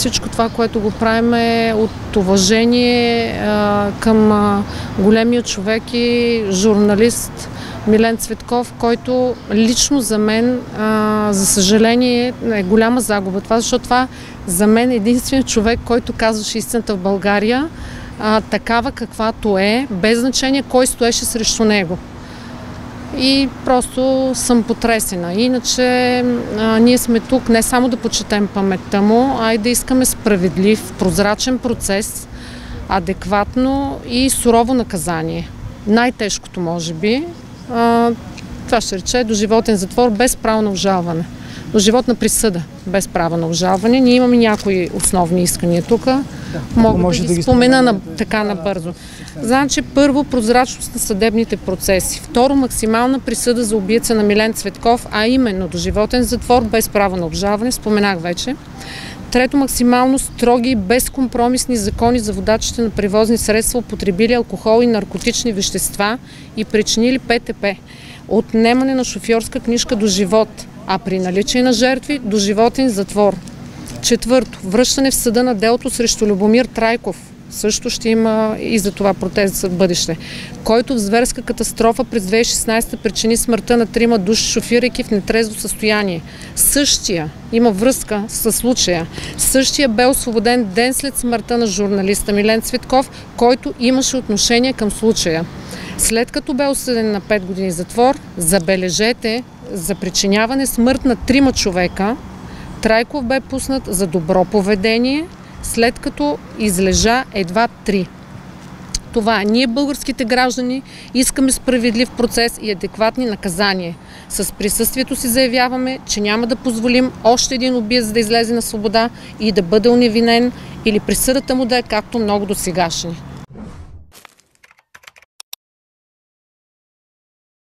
всичко това, което го правим, е от уважение към големия човек и журналист Милен Цветков, който лично за мен, за съжаление, е голяма загуба. Това, защото това за мен е единственият човек, който казваше истината в България, такава каквато е, без значение кой стоеше срещу него. И просто съм потресена. Иначе ние сме тук не само да почетем паметта му, а и да искаме справедлив, прозрачен процес, адекватно и сурово наказание. Най-тежкото, може би, това ще рече доживотен затвор без право на обжалване. Доживотна присъда без право на обжалване. Ние имаме някои основни искания тук. Мога да ги спомена така набързо. Значи, първо, прозрачност на съдебните процеси. Второ, максимална присъда за убийца на Милен Цветков, а именно доживотен затвор без право на обжалване, споменах вече. Трето, максимално строги и безкомпромисни закони за водачите на превозни средства, употребили алкохол и наркотични вещества и причинили ПТП. Отнемане на шофьорска книжка до живот, а при наличие на жертви до животен затвор. Четвърто, връщане в съда на делото срещу Любомир Трайков. Също ще има и за това протест в бъдеще, който в зверска катастрофа през 2016 причини смъртта на 3 души, шофирайки в нетрезво състояние. Същия има връзка с случая. Същия бе освободен ден след смъртта на журналиста Милен Цветков, който имаше отношение към случая. След като бе осъден на 5 години затвор, забележете, за причиняване смърт на 3 човека, Трайков бе пуснат за добро поведение, след като излежа едва 3. Това е. Ние, българските граждани, искаме справедлив процес и адекватни наказания. С присъствието си заявяваме, че няма да позволим още един убиец да излезе на свобода и да бъде уневинен или присъдата му да е както много досегашни.